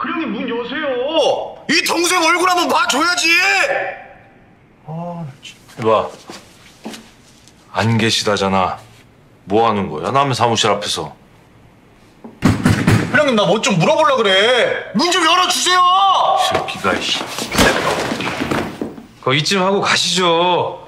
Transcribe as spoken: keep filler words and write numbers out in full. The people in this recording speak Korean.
그령님 문 여세요. 이 동생 얼굴 한번 봐줘야지. 아, 이봐, 안 계시다잖아. 뭐 하는 거야? 남의 사무실 앞에서. 그령님 나 뭐 좀 물어보려 그래. 문 좀 열어주세요. 새끼가, 씨. 거 이쯤 하고 가시죠.